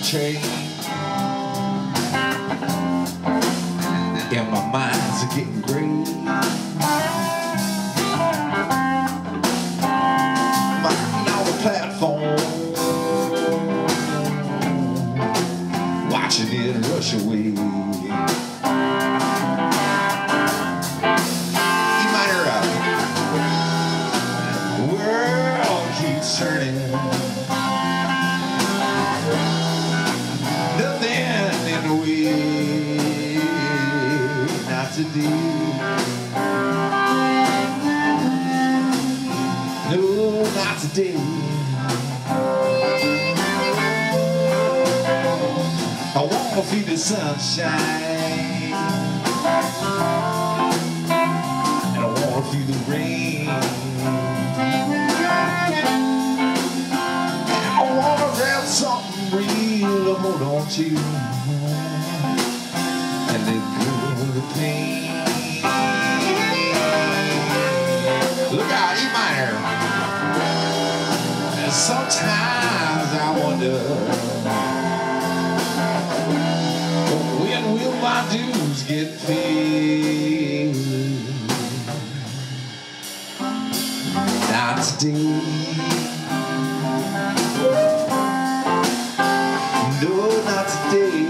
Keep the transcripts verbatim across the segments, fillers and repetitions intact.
train, and my mind's getting gray. Lying on the platform, watching it rush away. You might hear out. The world keeps turning. Nothing in the way, not today. No, not today. I wanna feel the sunshine, and I wanna feel the rain, and I wanna grab something real to hold on to, and let go of the pain. Look out, E minor. And sometimes I wonder, when will my dues get paid? Not today. No, not today.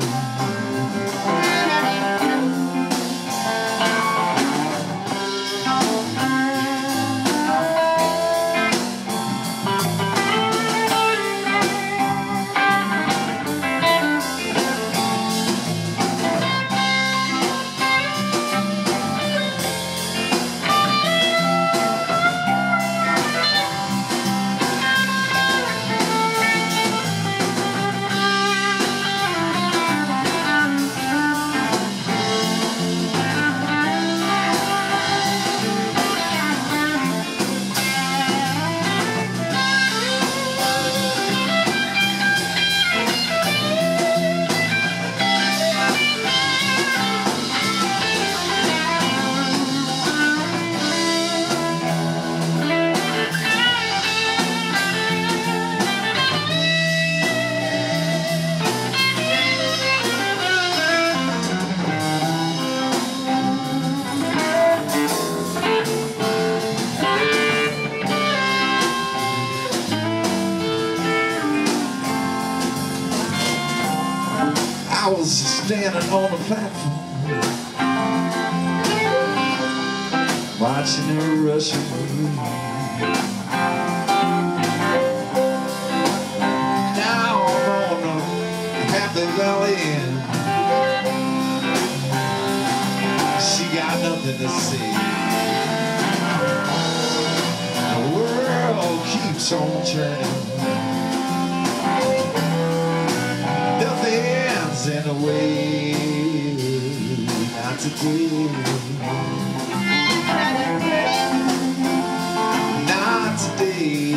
I was standing on the platform, watching her rush away. Now I'm on a happy valley end. She got nothing to say. The world keeps on turning. Nothing's in the way, not today. Not today.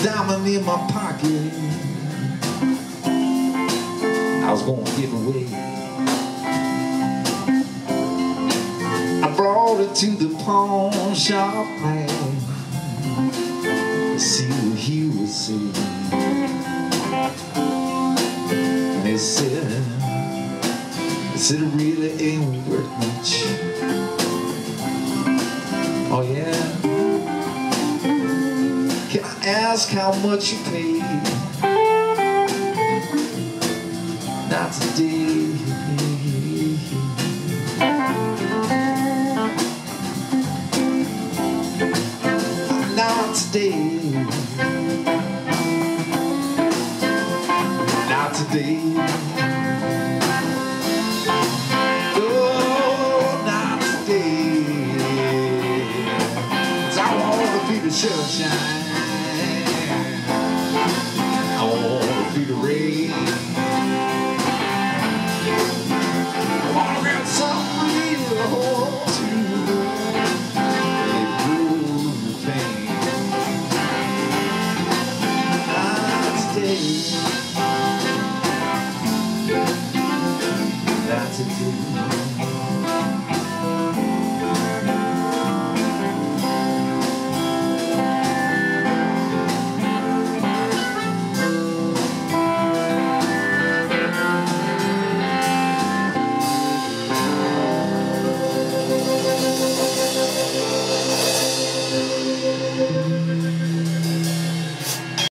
diamond in my pocket. I was gonna give away. I brought it to the pawn shop man to see what he would say. And they said, they said it really ain't worth much. Oh yeah? Can I ask how much you paid? Not today. Not today. Not today. Oh, not today. 'Cause I want to be the sunshine. I want to be the rain. I want to get something real to improve the pain. Not today. Not today.